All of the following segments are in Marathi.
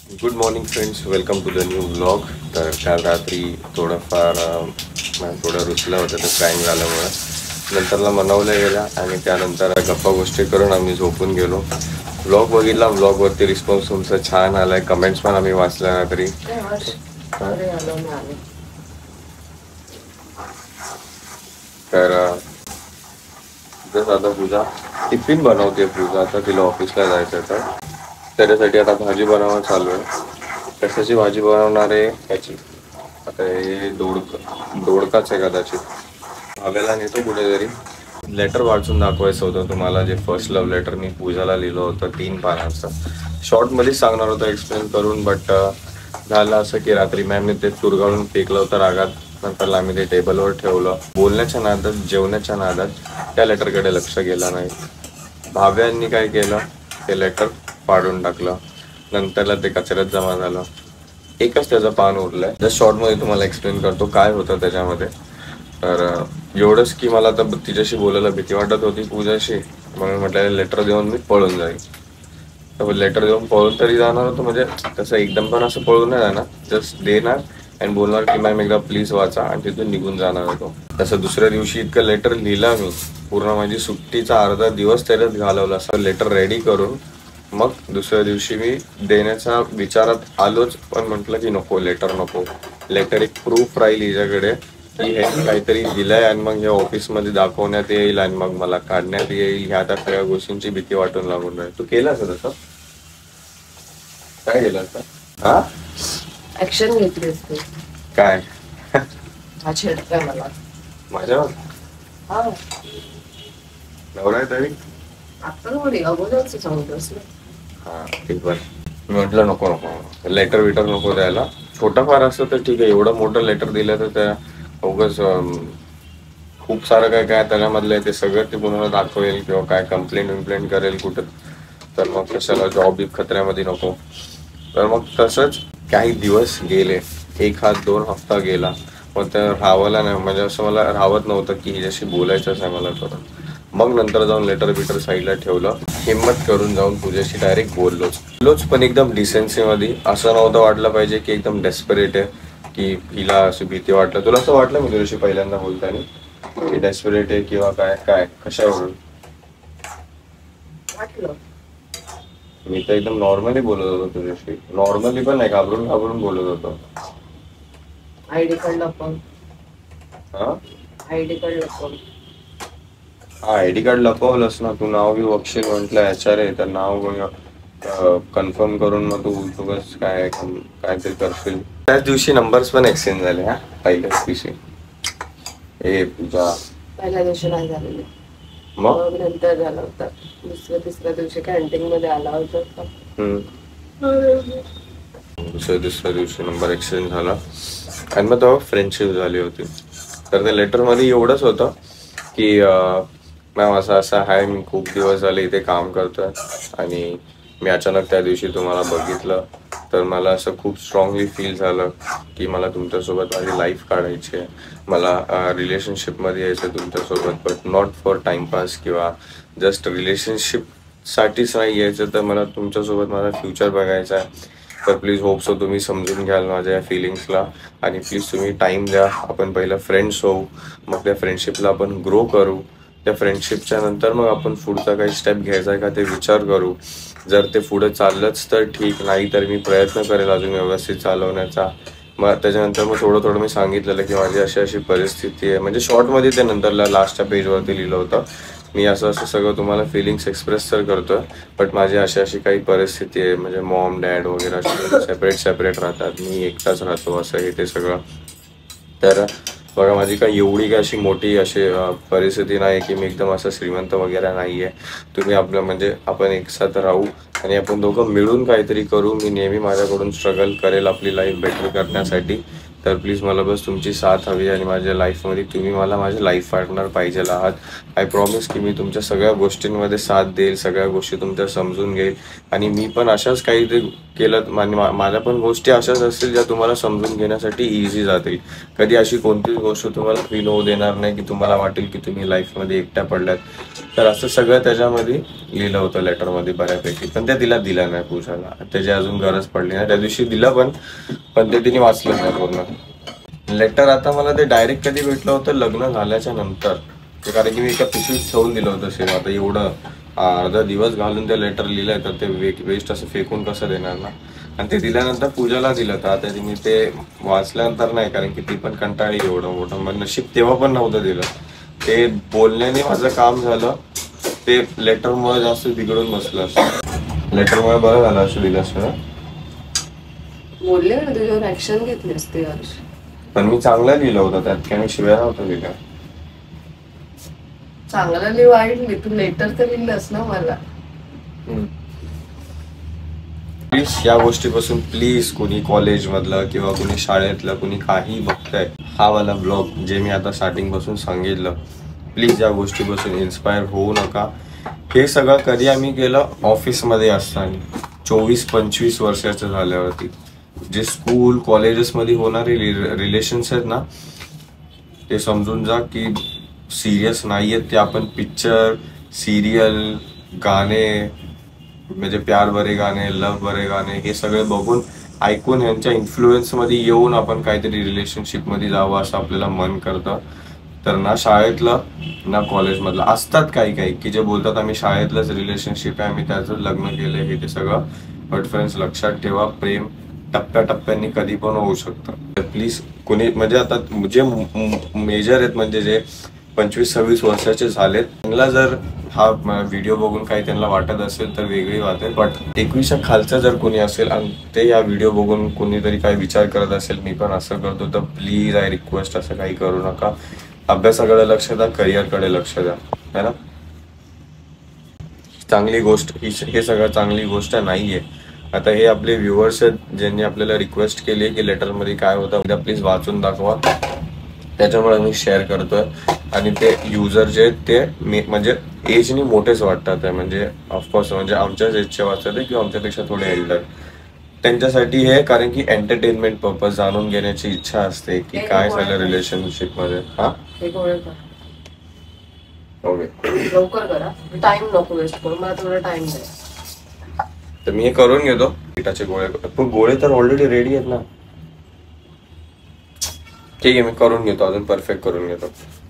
Good morning friends, welcome to the new vlog. तर काल रात्री थोडंफार थोडं रुसलं होतं तर क्रॅम झाल्यामुळं नंतरला मनवलं गेला आणि त्यानंतर गप्पा गोष्टी करून आम्ही झोपून गेलो. व्लॉग बघितला, व्लॉगवरती रिस्पॉन्स तुमचा छान आला आहे, कमेंट्स पण आम्ही वाचल्या रात्री. तर जसं आता पूजा टिफिन बनवते. पूजा आता तिला ऑफिसला जायचं तर त्याच्यासाठी आता भाजी बनवणं चालू आहे. कशाची भाजी बनवणार आहे याची आता हे दोडकाच आहे कदाचित. भाव्याला नेतो कुठेतरी. लेटर वाचून दाखवायचं होतं तुम्हाला, जे फर्स्ट लव्ह लेटर मी पूजाला लिहिलं होतं 3 पानांचं. शॉर्टमध्येच सांगणार होतं एक्सप्लेन करून, बट झालं असं की रात्री मॅमने ते चुरगाळून फेकलं होतं रागात. नंतर आम्ही ते टेबलवर ठेवलं. बोलण्याच्या नादात, जेवण्याच्या नादात त्या लेटरकडे लक्ष गेलं नाही. भाव्यांनी काय केलं, ते लेटर फाडून टाकलं. नंतरला ते कचऱ्यात जमा झालं. एकच त्याचं पान उरलंय. जस्ट शॉर्टमध्ये तुम्हाला एक्सप्लेन करतो काय होतं त्याच्यामध्ये. तर एवढंच की मला तर तिच्याशी बोलायला भीती वाटत होती पूजाशी, म्हणून म्हटलं लेटर देऊन मी पळून जाईल. तर लेटर देऊन पळून तरी जाणार होतो, म्हणजे तसं एकदम पण असं पळून नाही जाणार, जस्ट देणार आणि बोलणार की मॅम एकदा प्लीज वाचा आणि तिथून निघून जाणार होतो. तसं दुसऱ्या दिवशी इतकं लेटर लिहिलं मी, पूर्ण माझी सुट्टीचा अर्धा दिवस त्याच्यात घालवला. असं लेटर रेडी करून मग दुसऱ्या दिवशी मी देण्याचा विचारात आलोच, पण म्हटलं की नको, लेटर नको. लेटर एक प्रूफ राहील हिच्याकडे की हे काहीतरी दिलंय आणि मग हे ऑफिसमध्ये दाखवण्यात येईल आणि मग मला काढण्यात येईल. ह्या त्या सगळ्या गोष्टींची भीती वाटून लागून राहील. तू केलं असं तसं काय केलं असतं? हा, ऍक्शन घेतली असते. काय हा छेडतोय मला माझ्यावर हा नवरा आहे तरी. आता थोडी अगोदरच सांगतोस ना. हा ठीक आहे. मी म्हटलं नको नको, लेटर विटर नको द्यायला. छोटा फार असतं तर ठीक आहे, एवढं मोठं लेटर दिलं तर त्या उगाच खूप सारं काय काय त्याच्यामधलं आहे ते सगळं ते कोणाला दाखवेल किंवा काय कंप्लेंट करेल कुठं, तर मग कशाला जॉब बी खतऱ्यामध्ये नको. तर मग तसंच काही दिवस गेले, 1-2 हफ्ता गेला. मग त्या राहावला नाही, म्हणजे असं मला राहत नव्हतं की हिच्याशी बोलायचंच आहे मला करून. मग नंतर जाऊन लेटर बिटर साईडला ठेवलं. हिंमत करून जाऊन तुझ्याशी डायरेक्ट बोललोच, पण एकदम डिसेन्सीमध्ये. असं नव्हतं वाटलं पाहिजे की एकदम डेस्परेट आहे, की हिला अशी भीती वाटलं. तुला असं वाटलं मी तुझ्याशी पहिल्यांदा बोलताना की डेस्परेट आहे किंवा काय काय कशावरून वाटलं? मी तर एकदम नॉर्मली बोलत होतो तुझ्याशी. नॉर्मली पण नाही, घाबरून बोलत होतो. आयडी कार्ड लपवून. हा, आयडी कार्ड लपवून. हा आयडी कार्ड लपवलंस ना तू. नाव बी बघशील म्हटलं HR आहे तर नाव कन्फर्म करून मग तू बस काहीतरी करशील. त्याच दिवशी नंबर्स पण एक्सचेंज झाले. हा, पहिल्याच दिवशी. ए पूजा, पहिल्या दिवशी नाही झालेले, मग नंतर झाला होता. तिसऱ्या दिवशी कॅन्टीन मध्ये आला होता. दुसऱ्या दिवशी नंबर एक्सचेंज झाला आणि मग तेव्हा फ्रेंडशिप झाली होती. तर त्या लेटरमध्ये एवढंच होतं की मॅम असं आहे, मी खूप दिवस झाले इथे काम करतोय आणि मी अचानक त्या दिवशी तुम्हाला बघितलं तर मला असं खूप स्ट्रॉंगली फील झालं की मला तुमच्यासोबत माझी लाईफ काढायची आहे. मला रिलेशनशिपमध्ये यायचं तुमच्यासोबत, बट नॉट फॉर टाइमपास किंवा जस्ट रिलेशनशिपसाठीच नाही यायचं, तर मला तुमच्यासोबत माझा फ्युचर बघायचा आहे. तर प्लीज होप सो तुम्ही समजून घ्याल माझ्या या फिलिंग्सला आणि प्लीज तुम्ही टाईम द्या. आपण पहिलं फ्रेंड्स होऊ, मग त्या फ्रेंडशिपला आपण ग्रो करू. त्या फ्रेंडशिपच्या नंतर मग आपण पुढचा काही स्टेप घ्यायचा आहे का ते विचार करू. जर ते पुढे चाललंच तर ठीक, नाही तर मी प्रयत्न करेल अजून व्यवस्थित चालवण्याचा. मग त्याच्यानंतर मग थोडं मी सांगितलेलं की माझी अशी परिस्थिती आहे. म्हणजे शॉर्टमध्ये ते नंतरला लास्टच्या पेजवरती लिहिलं होतं. मी असं सगळं तुम्हाला फिलिंग्स एक्सप्रेस तर करतोय, बट माझी अशी काही परिस्थिती आहे. म्हणजे मॉम डॅड वगैरे असे सेपरेट राहतात, मी एकटाच राहतो, असं हे ते सगळं. तर बघा माझी काही एवढी काही अशी मोठी अशी परिस्थिती नाही की मी एकदम असं श्रीमंत वगैरे नाही आहे. तुम्ही आपलं म्हणजे आपण एकसाथ राहू आणि आपण दोघं मिळून काहीतरी करू. मी नेहमी माझ्याकडून स्ट्रगल करेल आपली लाईफ बेटर करण्यासाठी. तर प्लीज मला बस तुमची साथ हवी आणि माझ्या लाईफमध्ये तुम्ही मला माझे लाईफ पार्टनर पाहिजे आहात. आय प्रॉमिस की मी तुमच्या सगळ्या गोष्टींमध्ये साथ देईल, सगळ्या गोष्टी तुमच्या समजून घेईल आणि मी पण अशाच काहीतरी केलं. माझ्या पण गोष्टी अशाच असतील ज्या तुम्हाला समजून घेण्यासाठी इझी जातील. कधी अशी कोणतीच गोष्ट तुम्हाला फील होऊ देणार नाही की तुम्हाला वाटेल की तुम्ही लाईफमध्ये एकट्या पडल्यात. तर असं सगळं त्याच्यामध्ये लिहिलं होतं लेटरमध्ये बऱ्यापैकी, पण ते तिला दिलं नाही पूजाला. त्याची अजून गरज पडली नाही. त्या दिवशी दिलं पण ते तिने वाचलं नाही पूर्ण लेटर. आता मला ते डायरेक्ट कधी भेटलं होतं, लग्न झाल्याच्या नंतर. कारण की मी एका पिशवीत ठेवून दिलं होतं सेम. आता एवढं अर्धा दिवस घालून ते लेटर लिहिलंय तर ते वेस्ट असं फेकून कसं देणार ना. आणि ते दिल्यानंतर पूजाला दिलं तर आता तिने ते वाचल्यानंतर नाही, कारण की ती पण कंटाळी एवढं मोठं. मग नशीब तेव्हा पण नव्हतं दिलं. ते बोलण्याने माझं काम झालं, ते लेटरमुळे जास्त बिघडून बसलं असतं. लेटरमुळे बरं झालं असं दिलं असतं. बोलले ना तुझ्यावर ऍक्शन घेतली असते हर्ष. पण मी चांगलं लिहिलं होतं, त्यात काही शिव्या नव्हतं लिहिलं. चांगलं लिहि वाईट लिहि, तू लेटर तर लिहिलंस ना मला. प्लीज या गोष्टीपासून प्लीज कोणी कॉलेजमधलं किंवा कोणी शाळेतलं कोणी काही बघताय हा वाला ब्लॉग जे मी आता स्टार्टिंग पासून सांगितलं, प्लीज या गोष्टीपासून इन्स्पायर होऊ नका. हे सगळं कधी आम्ही केलं ऑफिसमध्ये असताना 24-25 वर्षाचं झाल्यावरती. जे स्कूल कॉलेजेसमध्ये होणारे रिलेशन्स आहेत ना, ते समजून जा की सिरियस नाही आहेत. ते आपण पिक्चर, सिरियल, गाणे, म्हणजे प्यार भरे गाणे, लव भरे गाणे हे सगळे बघून ऐकून ह्यांच्या इन्फ्लुएन्समध्ये येऊन आपण काहीतरी रिलेशनशिपमध्ये जावं असं आपल्याला मन करतं. तर ना शाळेतलं ना कॉलेजमधलं असतात काही काही की जे बोलतात आम्ही शाळेतलंच रिलेशनशिप आहे, आम्ही त्याचं लग्न केलं, हे ते सगळं. बट फ्रेंड्स लक्षात ठेवा, प्रेम टप्प्याटप्प्याने कधी पण होऊ शकतं. प्लीज कोणी म्हणजे आता जे मेजर आहेत म्हणजे जे 25-26 वर्षाचे झालेत, त्यांना जर हा व्हिडिओ बघून काही त्यांना वाटत असेल तर वेगळी बात आहे. बट 21च्या खालचा जर कोणी असेल आणि ते या व्हिडिओ बघून कोणीतरी काही विचार करत असेल मी पण असं करतो, तर प्लीज आय रिक्वेस्ट असं काही करू नका. अभ्यासाकडे लक्ष द्या, करिअरकडे लक्ष द्या, है ना. चांगली गोष्ट हे सगळं चांगली गोष्ट नाहीये. आता हे आपले व्ह्युअर्स आहेत ज्यांनी आपल्याला रिक्वेस्ट केली की लेटरमध्ये काय होतं प्लीज वाचून दाखवा, त्याच्यामुळे मी शेअर करतोय. आणि ते युजर जे आहेत ते म्हणजे एजनी मोठेच वाटतात, म्हणजे ऑफकोर्स म्हणजे आमच्याच एजचे वाचतात किंवा आमच्यापेक्षा थोडे एल्डर, त्यांच्यासाठी हे. कारण की एंटरटेनमेंट पर्पज जाणून घेण्याची इच्छा असते की काय झालं रिलेशनशिप मध्ये. हा ओके लवकर करा, टाइम नको वेस्ट करू, मला थोडा टाइम द्या. तर मी हे करून घेतो. पिठाचे गोळे, पण गोळे तर ऑलरेडी रेडी आहेत ना. ठीक आहे मी करून घेतो, अजून परफेक्ट करून घेतो.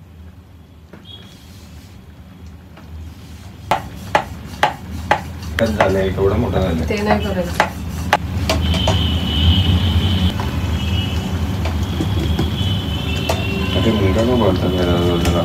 झालंय एवढं मोठं झालं ते नाही करायचं. ते मुलगा न बोलतात जरा.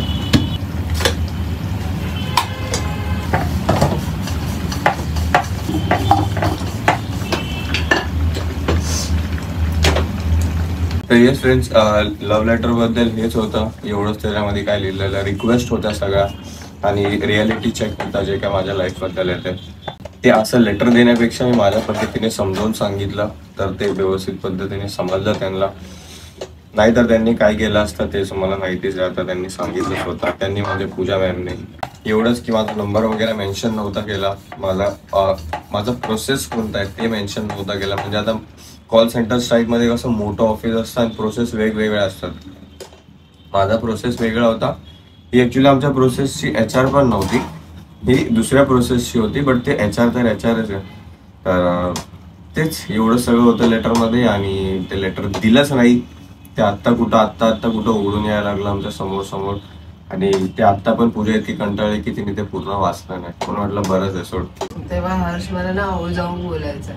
तर येस फ्रेंड्स, लव्ह लेटर बद्दल हेच होतं, एवढंच. त्याच्यामध्ये काय लिहिलेलं रिक्वेस्ट होत्या सगळ्या आणि रियालिटी चेक होता जे काय माझ्या लाईफ बद्दल येते. ते असं लेटर देण्यापेक्षा मी माझ्या पद्धतीने समजावून सांगितलं तर ते व्यवस्थित पद्धतीने समजलं त्यांना. नाहीतर त्यांनी काय केलं असतं तेच मला माहितीच आहे. आता त्यांनी सांगितलं स्वतः, त्यांनी म्हणजे पूजा मॅमने एवढंच की माझा नंबर वगैरे मेन्शन नव्हता केला, माझा प्रोसेस कोणता आहे ते मेन्शन नव्हता केला. म्हणजे आता कॉल सेंटर स्ट्राईकमध्ये कसं मोठं ऑफिस असतं आणि प्रोसेस वेगवेगळ्या असतात. माझा प्रोसेस वेगळा होता. ही ॲक्च्युली आमच्या प्रोसेसची HR पण नव्हती, ही दुसऱ्या प्रोसेसची होती. बट ते HR तर HRच आहे. तर तेच एवढं सगळं होतं लेटरमध्ये आणि ते लेटर दिलंच नाही. ते आत्ता कुठं उघडून यायला लागलं आमच्या समोर. आणि ते आत्ता पण पूजा इतकी कंटाळली की तिने ते पूर्ण वाचलं नाही. म्हणून वाटलं बरंच आहे सोड. तेव्हा हर्ष मला ना हो जाऊन बोलायचं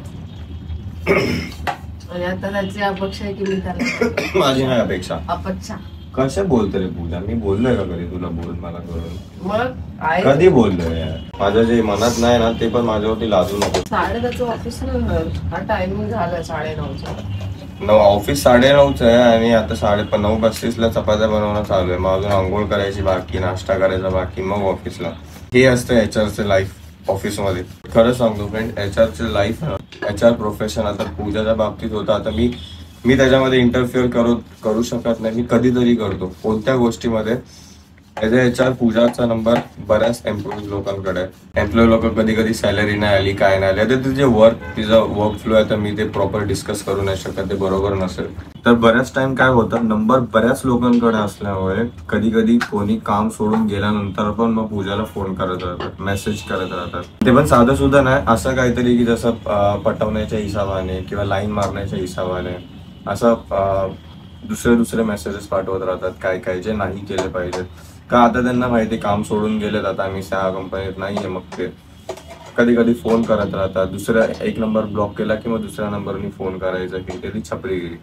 आणि आता त्याची अपेक्षा आहे की मी त्याला माझी नाही अपेक्षा. अपेक्षा कसं बोलतो रे पूजा? मी बोललोय का कधी तुला बोल मला करून? मग कधी बोललोय? माझ्या जे मनात नाही ना ते पण माझ्यावरती लादू नको. 9:30 ऑफिस ना, हा टायमिंग झाला 9:30. ऑफिस 9:30 आहे आणि आता 9:35 चपात्या बनवणं चालू आहे. मग अजून आंघोळ करायची बाकी, नाश्ता करायचा बाकी, मग ऑफिसला. हे असतं HRचं लाईफ ऑफिसमध्ये. खरं सांगतो फ्रेंड, HRचं लाईफ, HR प्रोफेशन आता पूजाच्या बाबतीत होतं. आता मी त्याच्यामध्ये इंटरफिअर करू शकत नाही. मी कधीतरी करतो कोणत्या गोष्टीमध्ये ॲज अ HR पूजाचा नंबर बऱ्याच एम्प्लॉईज लोकांकडे आहे. एम्प्लॉई लोक कधी कधी सॅलरी नाही आली, काय नाही आली, तर तिचे तिचा वर्क फ्लो आहे तर मी ते प्रॉपर डिस्कस करू नाही शकत, ते बरोबर नसेल. तर बऱ्याच टाइम काय होतं, नंबर बऱ्याच लोकांकडे असल्यामुळे कधी कधी कोणी काम सोडून गेल्यानंतर पण मग पूजाला फोन करत राहतात, मेसेज करत राहतात. ते पण साधं सुद्धा नाही, असं काहीतरी की जसं पटवण्याच्या हिसाबाने किंवा लाईन मारण्याच्या हिसाबाने असं दुसरे मेसेजेस पाठवत राहतात, काय काय जे नाही केले पाहिजेत. का आता त्यांना माहिती काम सोडून गेलेत, आता आम्ही त्या कंपनीत नाहीये, मग ते कधी कधी फोन करत राहतात. दुसरा एक नंबर ब्लॉक केला की मग दुसऱ्या नंबरनी फोन करायचा की त्याची छपरी गेली.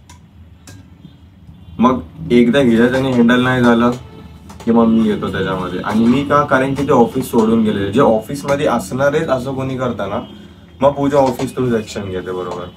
मग एकदा हिच्याने हँडल नाही झालं की मग मी येतो त्याच्यामध्ये. आणि मी का, कारण की ते ऑफिस सोडून गेले, जे ऑफिसमध्ये असणारेच असं कोणी करताना मग पूजा ऑफिस थ्रू ऍक्शन घेते, बरोबर.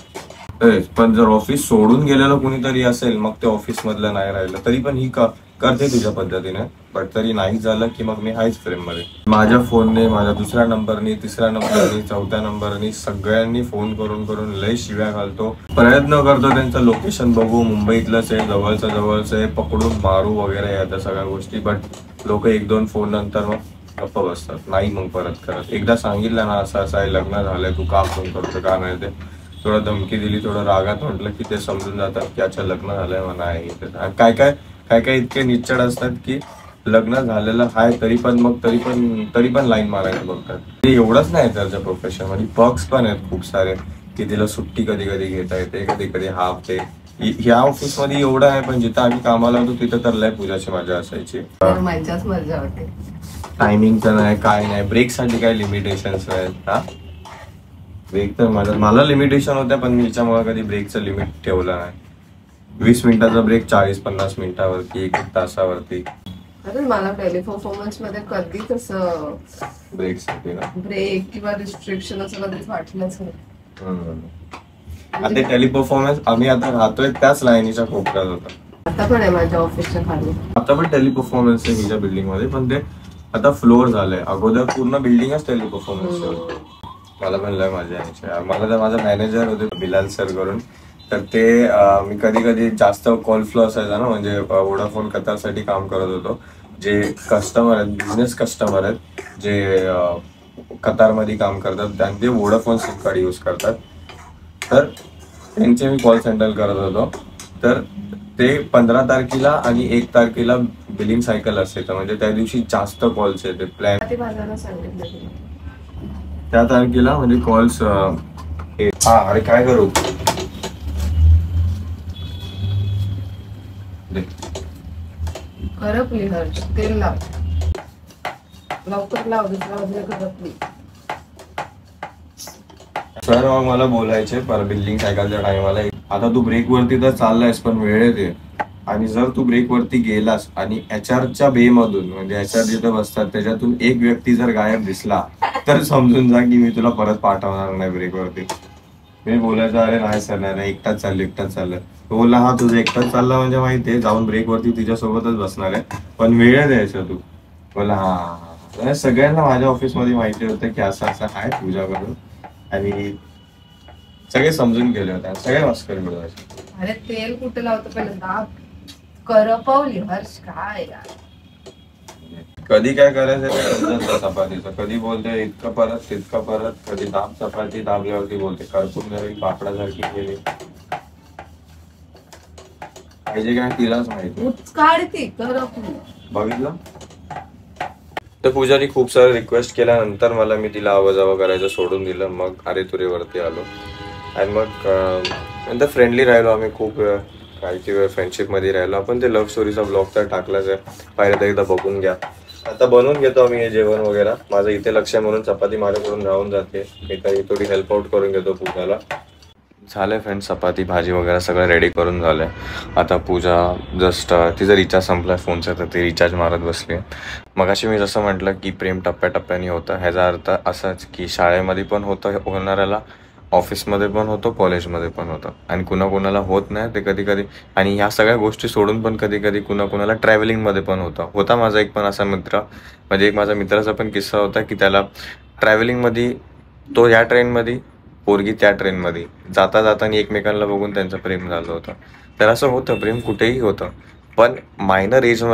पण जर ऑफिस सोडून गेलेलं कुणीतरी असेल, मग ते ऑफिस मधलं नाही राहिलं तरी पण ही करते तुझ्या पद्धतीने, बट तरी नाही झालं की मग मी हायच फ्रेम मध्ये. माझ्या फोनने, माझ्या दुसऱ्या नंबरनी, तिसऱ्या नंबरनी, चौथ्या नंबरनी सगळ्यांनी फोन करून करून लय शिव्या घालतो. प्रयत्न करतो त्यांचं लोकेशन बघू, मुंबईतलंच आहे, जवळच आहे, पकडून मारू वगैरे या सगळ्या गोष्टी. बट लोक 1-2 फोन नंतर मग गप्प बसतात, नाही मग परत करत. एकदा सांगितलं ना असं असं आहे, लग्न झालंय, तू का फोन करतो, का नाही, ते थोडं धमकी दिली, थोडं रागात म्हटलं की ते समजून जातात की अच्छा लग्न झालंय म्हणा आहे. काय इतके निच्चड असतात की लग्न झालेलं आहे तरी पण लाईन मारायला बघतात. ते एवढंच नाही त्याच्या प्रोफेशन मध्ये, पर्क्स पण आहेत खूप सारे, की तिला सुट्टी कधी कधी घेता येते, कधी कधी हाफ डे. ह्या ऑफिस मध्ये एवढं आहे, पण जिथं आम्ही कामाला होतो तिथं तर लय पूजाची मजा असायची. मजाच मजा होते. टायमिंगचं नाही, काय नाही, ब्रेक साठी काय लिमिटेशन्स आहेत. हा, ब्रेक तर मला लिमिटेशन होत्या, पण मी हिच्यामुळे कधी ब्रेकचं लिमिट ठेवलं नाही. 20 मिनिटाचा ब्रेक 40-50 मिनिटावरती, 1 तासावरती. अरे मला टेलिपरफॉर्मन्स मध्ये कधीच असं ब्रेक किंवा रिस्ट्रिक्शन असं कधीच वाटलंच नाही. आता टेलिपरफॉर्मन्स आम्ही आता राहतोय त्याच लाईनीच्या कोपऱ्यात होता. आता पण आहे माझ्या ऑफिसच्या खाली. आता पण टेलिपरफॉर्मन्स आहे हिच्या बिल्डिंग मध्ये, पण ते आता फ्लोअर झालंय. अगोदर पूर्ण बिल्डिंगच टेलिपरफॉर्मन्स. मला पण लय मजा यायची. मला तर माझा मॅनेजर होते बिलाल सर करून, तर ते मी कधी कधी जास्त कॉल फ्लो असायचा ना, म्हणजे वोडाफोन कतारसाठी काम करत होतो. जे कस्टमर आहेत, बिझनेस कस्टमर आहेत, जे कतारमध्ये काम करतात आणि ते वोडाफोन सिम कार्ड यूज करतात, तर त्यांचे मी कॉल सेंटर करत होतो. तर ते 15 तारखेला आणि 1 तारखेला बिलिंग सायकल असते, म्हणजे त्या दिवशी जास्त कॉल्स येते. प्लॅन त्या तारखेला म्हणजे कॉल्स. हा, अरे काय करू, करपली हर्ष, तेल लाव लवकर, लाव दुसरा करपली. सर मग मला बोलायचे पर बिल्डिंग सायकलच्या टाइमाला, आता तू ब्रेक वरती तर चाललायस पण वेळेत ये, आणि जर तू ब्रेक वरती गेलास आणि HR बे मधून, म्हणजे HR जिथं बसतात त्याच्यातून एक व्यक्ती जर गायब दिसला तर समजून जा की मी तुला परत पाठवणार नाही ब्रेक वरती. मी बोलायचं अरे नाही सर, नाही एकटाच चाललं. तो बोलला हा तुझं एकटाच चालला म्हणजे माहितीये, जाऊन ब्रेक वरती तिच्यासोबतच बसणार आहे, पण वेळेत यायचं तू. बोला हा. सगळ्यांना माझ्या ऑफिस मध्ये माहिती होतं की असं असं आहे तुझ्याकडून, आणि सगळे समजून गेले होते, सगळे मस्करी मिळवायचे. अरे तेल कुठे लावतो पहिले, दाब करपवली हर्ष, काय यार. कधी काय करायचं चपातीचं, कधी बोलते इतकं परत तितकं परत, कधी दाब चपाती दाबल्यावरती बोलते करपून गेली, पापडासारखी गेली, पाहिजे काय तिलाच माहिती. काढती करपली, बघितलं. तर पूजाने खूप सारे रिक्वेस्ट केल्यानंतर मला मी तिला आवाजावा करायचं सोडून दिलं. मग अरे तुरेवरती आलो आणि मग नंतर फ्रेंडली राहिलो आम्ही खूप वेळ, काही वेळ फ्रेंडशिपमध्ये राहिलो. आपण ते लव्ह स्टोरीचा ब्लॉग तर टाकलाच आहे, पाहिलं तर एकदा बघून घ्या. आता बनवून घेतो आम्ही हे जेवण वगैरे. माझं इथे लक्ष म्हणून चपाती माझ्याकडून राहून जाते, मी काही थोडी हेल्प आउट करून घेतो पूजाला. झालंय फ्रेंड्स, चपाती भाजी वगैरे सगळं रेडी करून झालंय. आता पूजा जस्ट तिचं रिचार्ज संपलाय फोनचा, तर ती रिचार्ज मारत बसली. मगाशी मी जसं म्हटलं की प्रेम टप्प्याटप्प्याने होतं, ह्याचा अर्थ असाच की शाळेमध्ये पण होणाऱ्याला ऑफिसमध्ये पण होतो, कॉलेजमध्ये पण होतं, आणि कुणाकुणाला होत नाही ते कधी कधी. आणि ह्या सगळ्या गोष्टी सोडून पण कधी कधी कुणाकुणाला ट्रॅव्हलिंगमध्ये पण होता. माझा एक पण असा मित्र, म्हणजे एक माझा मित्राचा पण किस्सा होता की त्याला ट्रॅव्हलिंगमध्ये, तो या ट्रेनमध्ये, पोरगी त्या ट्रेनमध्ये, जाता जाताना एकमेकांना बघून त्यांचं प्रेम झालं होतं. तर असं होतं, प्रेम कुठेही होतं, पण मायनर एजमध्ये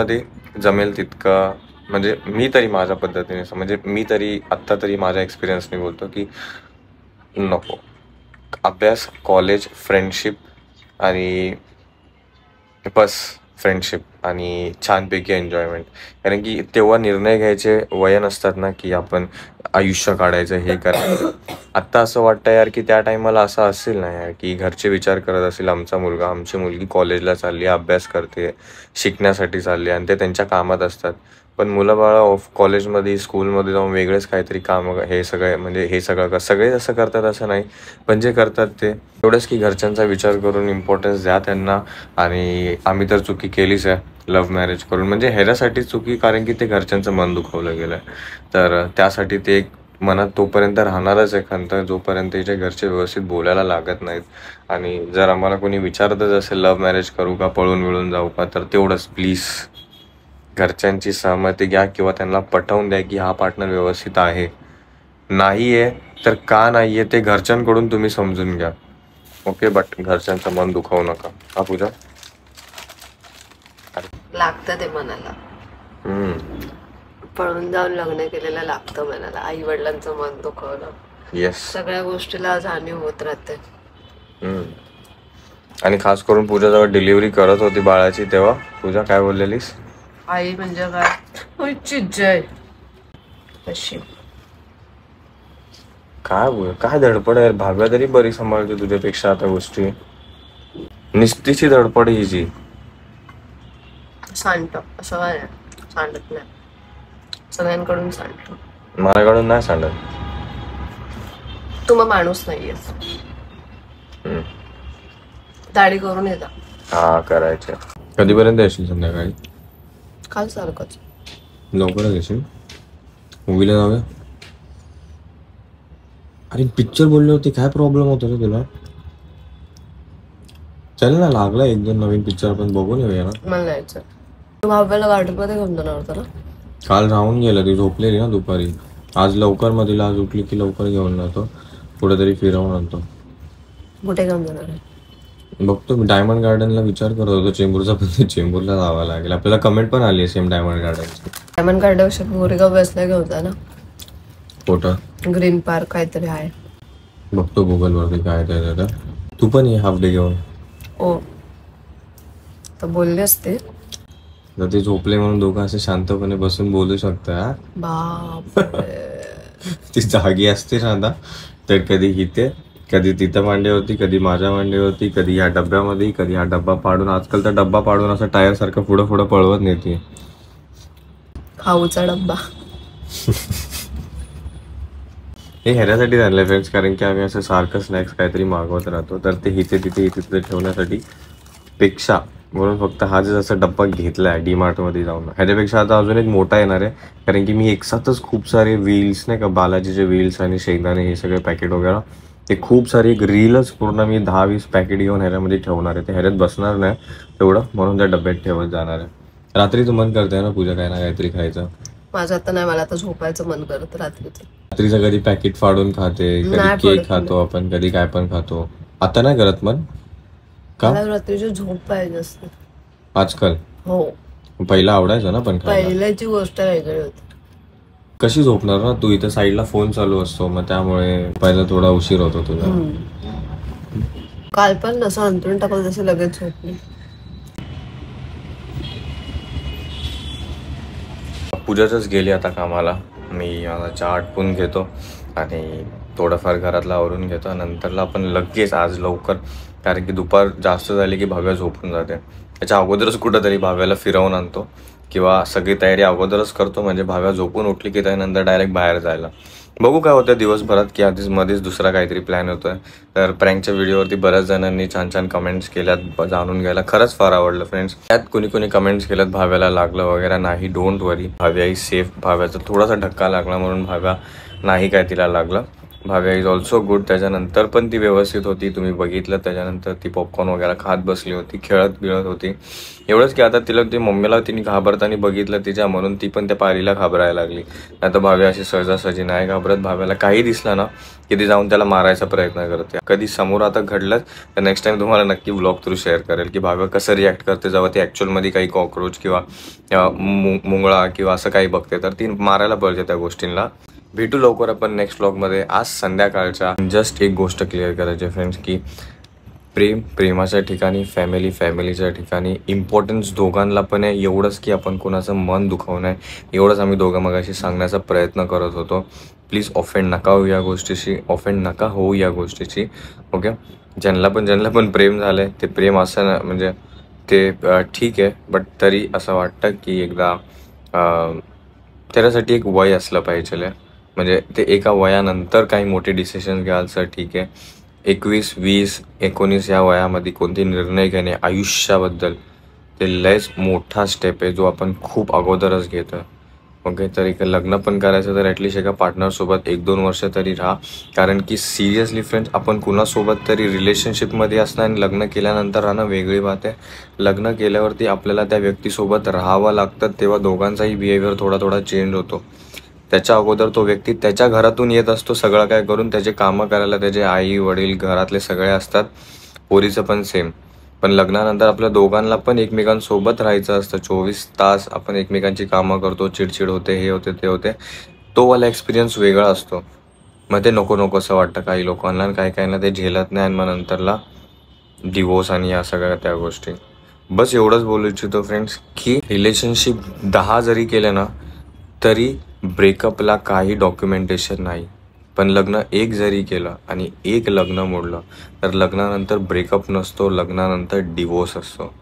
जमेल तितकं, म्हणजे मी तरी माझ्या पद्धतीने म्हणजे मी तरी आत्ता तरी माझ्या एक्सपिरियन्सने बोलतो की नको. अभ्यास, कॉलेज, फ्रेंडशिप आणि बस, फ्रेंडशिप आणि छानपैकी एन्जॉयमेंट. कारण की तेव्हा निर्णय घ्यायचे वय नसतात ना की आपण आयुष्य काढायचं हे करायचं. आत्ता असं वाटतं यार की त्या टायमाला असं असेल ना यार की घरचे विचार करत असेल आमचा मुलगा आमची मुलगी कॉलेजला चालली, अभ्यास करते, शिकण्यासाठी चालली आणि ते त्यांच्या कामात असतात. पण मुलं बाळा कॉलेजमध्ये स्कूलमध्ये जाऊन वेगळेच काहीतरी कामं हे सगळे म्हणजे हे सगळं सगळे असं करतात असं नाही, पण जे करतात ते एवढंच की घरच्यांचा विचार करून इम्पॉर्टन्स द्या त्यांना. आणि आम्ही तर चुकी केलीच आहे लव्ह मॅरेज करून, म्हणजे ह्याच्यासाठी चुकी कारण की ते घरच्यांचं मन दुखवलं गेलं आहे. तर त्यासाठी ते एक मनात तोपर्यंत राहणारच आहे खंत जोपर्यंत तिचे घरचे व्यवस्थित बोलायला लागत नाहीत. आणि जर आम्हाला कोणी विचारतच असेल लव्ह मॅरेज करू का पळून मिळून जाऊ का, तर तेवढंच प्लीज घरच्यांची सहमती घ्या किंवा त्यांना पटवून द्या की हा पार्टनर व्यवस्थित आहे. नाही आहे तर का नाही आहे ते घरच्यांकडून तुम्ही समजून घ्या. ओके, बट घरच्यांचं मन दुखवू नका. हा पूजा लागतं ते मनाला. पळून जाऊन लग्न केलेलं लागतं मनाला. आई वडिलांचं मन दुखवलं. येस, सगळ्या गोष्टीला जाणीव होत राहते. आणि खास करून पूजा जेव्हा डिलिव्हरी करत होती बाळाची तेव्हा पूजा काय बोललेलीस? आई म्हणजे काय जय अशी काय धडपड आहे. भाव्या तरी बरी सांभाळते तुझ्यापेक्षा आता गोष्टी. निस्तीची धडपड हिची. सांडतो असं काय सांडत नाही, सगळ्यांकडून सांडतो. माझ्याकडून नाही सांडत. तू मग माणूस नाहीयेस. दाढी करून येता. हा करायचे. कधीपर्यंत येशील संध्याकाळी? काल सारखंच. लवकरच येशील? मूवीला जाऊया. अरे पिक्चर बोलले होते, काय प्रॉब्लेम होता रे तुला? चल ना, लागला एक दोन नवीन पिक्चर आपण बघून येऊया ना. मला जायचं. तू भाव्याला गार्डनमध्ये घेऊन जाणार होता ना? काल राहून गेला, ती झोपलेली ना दुपारी. आज लवकर मग तिला आज उठली की लवकर घेऊन जातो, कुठेतरी फिरवून आणतो. कुठे घेऊन जाणार आहे? बघतो मी. डायमंड गार्डनला विचार करत होतो चेंबूरचा, पण चेंबूरला जावं लागेल. आपल्याला कमेंट पण आली आहे सेम डायमंड गार्डनची. डायमंड गार्डन गोरेगाव वेस्टला घेऊन जा ना. कुठं? ग्रीन पार्क काहीतरी आहे. बघतो गुगल वरती काय ते. तू पण ये हाफ डे घेऊन. ओ तर बोलले असते. तर ते झोपले म्हणून दोघं असे शांतपणे बसून बोलू शकता. बाप ती जागी असते ना आता, तर कधी इथे कधी तिथं मांडीवरती, कधी माझ्या मांडीवरती, कधी ह्या डब्यामध्ये, कधी हा डब्बा पाडून. आजकाल तर डब्बा पाडून असं टायर सारखं पुढं पुढं पळवत नेते. खाऊचा डब्बा. हे ह्याच्यासाठी झालंय फ्रेंड्स, कारण की आम्ही असं सारखं स्नॅक्स काहीतरी मागवत राहतो, तर ते इथे तिथे ठेवण्यासाठी पेक्षा म्हणून फक्त हा जे जसा डब्बा घेतलाय डीमार्टमध्ये जाऊन, ह्याच्यापेक्षा आता अजून एक मोठा येणार आहे. कारण की मी एकसाथच खूप सारे व्हील्स नाही का, बालाजीचे व्हील्स आणि शेंगदाणे हे सगळे पॅकेट वगैरे, ते खूप सारी एक रीलच पूर्ण मी 10-20 पॅकेट घेऊन ह्याच्यामध्ये ठेवणार आहे. ते ह्याच्यात बसणार नाही तेवढं, म्हणून त्या डब्यात ठेवत जाणार आहे. रात्रीचं मन करतंय ना पूजा काय ना काहीतरी खायचं. माझं आता नाही, मला आता झोपायचं मन करत रात्रीचं. कधी पॅकेट फाडून खाते, कधी केक खातो आपण, कधी काय पण खातो. आता नाही करत मन का? रात्रीची झोप पाहिजे असते आजकाल. हो, पहिला आवडायचं ना, पण पहिल्याची गोष्ट वेगळी होती. कशी झोपणार ना तू, इथं साईडला फोन चालू असतो, मग त्यामुळे पहिला थोडा उशीर होतो तुझा. काल पण असं अंतरून टाकलं जसं लगेच झोपली. पूजाच गेली आता कामाला. मी चहा आटपून घेतो आणि थोडंफार घरातला आवरून घेतो. नंतरला आपण लगेच आज लवकर, कारण की दुपार जास्त झाली की भाव्या झोपून जाते. त्याच्या अगोदरच कुठंतरी भाव्याला फिरवून आणतो किंवा सगळी तयारी अगोदरच करतो, म्हणजे भाव्या झोपून उठली की त्यानंतर डायरेक्ट बाहेर जायला. बघू काय होतं दिवसभरात, की आधीच मध्येच दुसरा काहीतरी प्लॅन होतोय. तर प्रँकच्या व्हिडिओवरती बऱ्याच जणांनी छान छान कमेंट्स केल्यात, जाणून घ्यायला खरंच फार आवडलं फ्रेंड्स. त्यात कोणी कमेंट्स केल्यात भाव्याला लागलं वगैरे नाही. Don't worry, Bhavya is safe. भाव्याचा थोडासा धक्का लागला म्हणून भाव्या नाही काय तिला लागलं. Bhavya is also good. त्याच्यानंतर पण ती व्यवस्थित होती, तुम्ही बघितलं. त्याच्यानंतर ती पॉपकॉर्न वगैरे खात बसली होती, खेळत गिळत होती. एवढंच की आता तिला ती मम्मीला तिने घाबरताना बघितलं तिच्या, म्हणून ती पण त्या पारीला घाबरायला लागली. नाही तर भाव्या अशी सहजासहजी नाही घाबरत. भाव्याला काही दिसलं ना की ती जाऊन त्याला मारायचा प्रयत्न करते. कधी समोर आता घडलं तर नेक्स्ट टाइम तुम्हाला नक्की ब्लॉग थ्रू शेअर करेल की भाव्या कसं रिॲक्ट करते जेव्हा ती ॲक्च्युअलमध्ये काही कॉकरोच किंवा मुंगळा किंवा असं काही बघते, तर ती मारायला पाहिजे त्या गोष्टींना. भेटू लवकर आपण नेक्स्ट व्लॉगमध्ये. आज संध्याकाळच्या जस्ट एक गोष्ट क्लिअर करायची फ्रेंड्स, की प्रेमाच्या ठिकाणी, फॅमिलीच्या ठिकाणी इम्पॉर्टन्स दोघांना पण आहे. एवढंच की आपण कोणाचं मन दुखावू नये, एवढंच आम्ही दोघं मगाशी सांगण्याचा प्रयत्न करत होतो. प्लीज ऑफेंड नका होऊ या गोष्टीची, ओके. ज्यांना पण प्रेम झालं आहे ते प्रेम असं ना, म्हणजे ते ठीक आहे, बट तरी असं वाटतं की एकदा त्याच्यासाठी एक वय असलं पाहिजे. म्हणजे ते एका वयानंतर काही मोठे डिसिजन घ्याल तर ठीक आहे. 21, 20, 19 या वयामध्ये कोणते निर्णय घेणे आयुष्याबद्दल, ते लयच मोठा स्टेप आहे जो आपण खूप अगोदरच घेतो, ओके. तर एक लग्न पण करायचं तर ॲटलिस्ट एका पार्टनरसोबत 1-2 वर्ष तरी राहा. कारण की सिरियसली फ्रेंड्स, आपण कुणासोबत तरी रिलेशनशिपमध्ये असणं आणि लग्न केल्यानंतर राहणं वेगळी बात आहे. लग्न केल्यावरती आपल्याला त्या व्यक्तीसोबत राहावं लागतं, तेव्हा दोघांचाही बिहेवियर थोडा चेंज होतो. त्याच्या अगोदर तो व्यक्ती त्याच्या घरातून येत असतो सगळं काय करून, त्याचे कामं करायला त्याचे आई वडील घरातले सगळे असतात. पोरीचं पण सेम. पण लग्नानंतर आपल्या दोघांना पण एकमेकांसोबत राहायचं असतं. 24 तास आपण एकमेकांची कामं करतो, चिडचिड होते, हे होते ते होते. तो वाला एक्सपिरियन्स वेगळा असतो. मग ते नको असं वाटतं काही लोकांना, आणि काही ते झेलत नाही, आणि मग नंतरला डिवोर्स आणि या सगळ्या त्या गोष्टी. बस एवढंच बोलू इच्छितो फ्रेंड्स, की रिलेशनशिप 10 जरी केले ना तरी ब्रेकअपला काही डॉक्युमेंटेशन नाही. पण लग्न एक जरी केलं आणि एक लग्न मोडलं तर लग्नानंतर ब्रेकअप नसतो, लग्नानंतर डिवोर्स असतो.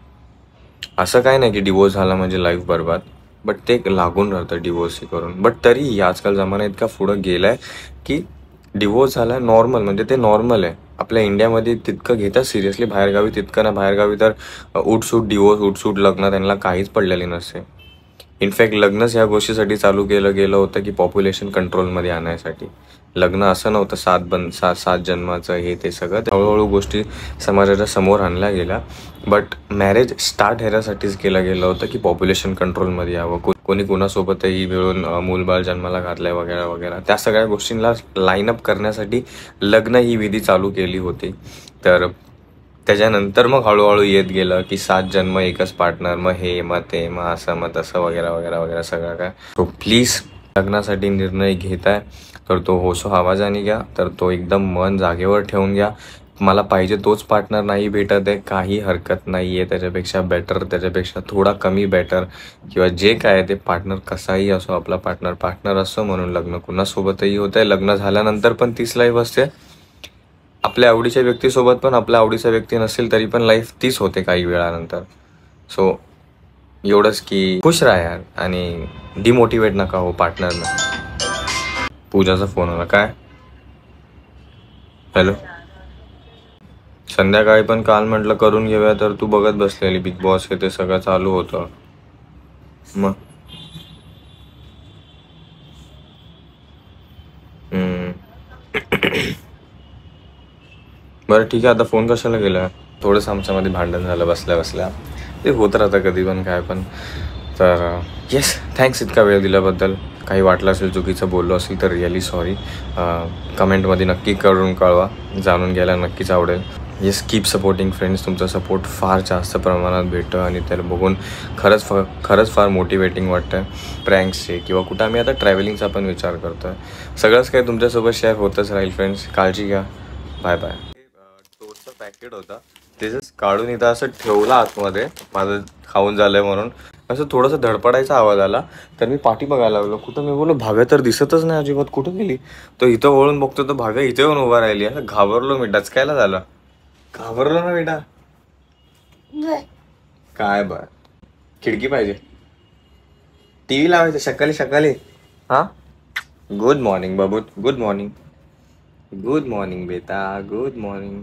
असं काय नाही की डिवोर्स झाला म्हणजे लाईफ बरबाद, बट ते लागून राहतं डिवोर्सही करून. बट तरी आजकाल जमाना इतका पुढं गेला आहे की डिवोर्स झाला नॉर्मल, म्हणजे ते नॉर्मल आहे. आपल्या इंडियामध्ये तितकं घेतात सिरियसली, बाहेरगावी तितकं ना. बाहेरगावी तर उठसूट डिवोर्स, उठसूट लग्न, त्यांना काहीच पडलेली नसते. इनफॅक्ट लग्नच ह्या गोष्टीसाठी चालू केलं गेलं होतं की पॉप्युलेशन कंट्रोलमध्ये आणण्यासाठी. लग्न असं नव्हतं सात जन्माचं हे ते सगळं. हळूहळू गोष्टी समाजाच्या समोर आणल्या गेल्या. बट मॅरेज स्टार्ट ह्याच्यासाठीच केलं गेलं होतं की पॉप्युलेशन कंट्रोलमध्ये यावं, कोणी कोणासोबतही मिळून मूलबाळ जन्माला घातलंय वगैरे वगैरे. त्या सगळ्या गोष्टींना लाईनअप करण्यासाठी लग्न ही विधी चालू केली होती. तर त्याच्यानंतर मग हळूहळू येत गेलं की 7 जन्म एकच पार्टनर, मग हे मग ते मग असं मग तसं वगैरे वगैरे वगैरे सगळं काय. सो प्लीज लग्नासाठी निर्णय घेताय तर तो होसो आवाजाने घ्या, तर तो एकदम मन जागेवर ठेवून घ्या. मला पाहिजे तोच पार्टनर नाही भेटत आहे, काही हरकत नाही आहे. त्याच्यापेक्षा बेटर, त्याच्यापेक्षा थोडा कमी बेटर, किंवा जे काय आहे ते पार्टनर कसाही असो, आपला पार्टनर असो. म्हणून लग्न कुणासोबतही होत आहे. लग्न झाल्यानंतर पण तीच लाईफ असते. आपल्या आवडीच्या व्यक्तीसोबत पण आपल्या आवडीचा व्यक्ती नसेल तरी पण लाईफ तीच होते काही वेळानंतर. सो एवढंच की खुश राहा यार, आणि डिमोटिवेट नका हो पार्टनरला. पूजाचा फोन आला. काय? हॅलो. संध्याकाळी पण काल म्हटलं करून घेऊया, तर तू बघत बसलेली बिग बॉस हे ते सगळं चालू होतं. मग बरं ठीक आहे, आता फोन कशाला केला? थोडंसं आमच्यामध्ये भांडण झालं बसल्या. ते होत राहतं कधी पण काय पण. तर येस, थँक्स इतका वेळ दिल्याबद्दल. काही वाटलं असेल, चुकीचं बोललो असेल तर रिअली सॉरी. कमेंटमध्ये नक्की करून कळवा, जाणून घ्यायला नक्कीच आवडेल. Yes, keep supporting friends. तुमचा सपोर्ट फार जास्त प्रमाणात भेटतं आणि त्याला बघून खरंच फार मोटिवेटिंग वाटतं. प्रँक्सचे किंवा कुठं आम्ही आता ट्रॅव्हलिंगचा पण विचार करतो आहे. सगळंच काही तुमच्यासोबत शेअर होतच राहील फ्रेंड्स. काळजी घ्या. Bye bye. टोस्टचं पॅकेट होता, ते जस्ट काढून इथं असं ठेवलं आतमध्ये, माझं खाऊन झालंय म्हणून. असं थोडंसं धडपडायचा आवाज आला, तर मी पाठी बघायला लागलो. कुठं? मी बोललो भाव्या तर दिसतच नाही अजिबात, कुठं गेली? तो इथं वळून बघतो तर भाव्या इथे येऊन उभा राहिली. असं घाबरलो मी, डचकायला झालं. घाबरलो ना बेटा. काय बर, खिडकी पाहिजे, टीव्ही लावायचं सकाळी. हा, गुड मॉर्निंग बाबू, गुड मॉर्निंग बेटा, गुड मॉर्निंग.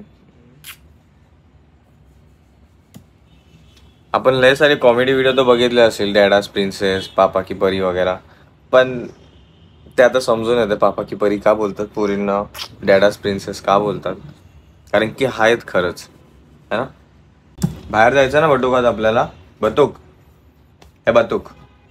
आपण लय सारे कॉमेडी व्हिडिओ तर बघितले असेल, डॅडास प्रिन्सेस, पापा की परी वगैरे, पण ते आता समजून येते पापा की परी का बोलतात पोरींना डॅडाज प्रिन्सेस का बोलतात, कारण की आहेत खरंच है ना. बाहेर जायचं ना बटूक आज आपल्याला. बटूक हे बटूक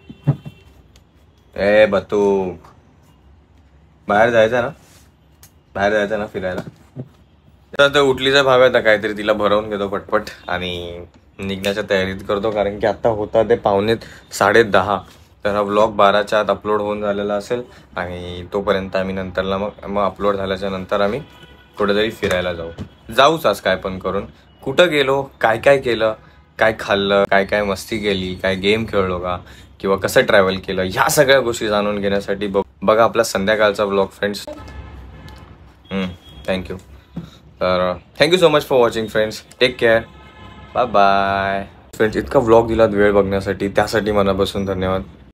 ए बटूक बाहेर जायचं ना, बाहेर जायचं ना फिरायला. तर उठलीचा भाव आहे, आता काहीतरी तिला भरवून घेतो पटपट आणि निघण्याच्या तयारीत करतो, कारण की आता होता ते 9:45. तर हा व्लॉग 12च्या आत अपलोड होऊन झालेला असेल आणि तोपर्यंत आम्ही नंतरला मग अपलोड झाल्याच्या नंतर आम्ही कुठेतरी फिरायला जाऊच आज काय पण करून. कुठं गेलो, काय काय केलं, काय खाल्लं, काय काय मस्ती केली, काय गेम खेळलो का, किंवा कसं ट्रॅव्हल केलं, ह्या सगळ्या गोष्टी जाणून घेण्यासाठी बघा आपला संध्याकाळचा व्लॉग फ्रेंड्स. थँक्यू. तर thank you so much for watching friends. Take care. Bye bye friends. इतका व्लॉग दिलात वेळ बघण्यासाठी, त्यासाठी मनापासून धन्यवाद.